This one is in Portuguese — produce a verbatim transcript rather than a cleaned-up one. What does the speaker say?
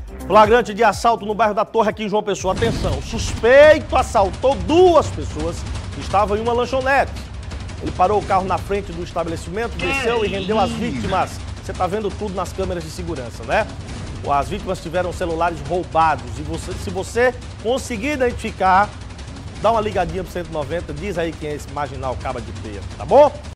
Flagrante de assalto no bairro da Torre aqui em João Pessoa. Atenção, suspeito assaltou duas pessoas que estavam em uma lanchonete. Ele parou o carro na frente do estabelecimento, desceu e rendeu as vítimas. Você está vendo tudo nas câmeras de segurança, né? As vítimas tiveram celulares roubados. E você, se você conseguir identificar, dá uma ligadinha pro cento e noventa, diz aí quem é esse marginal caba de feia, tá bom?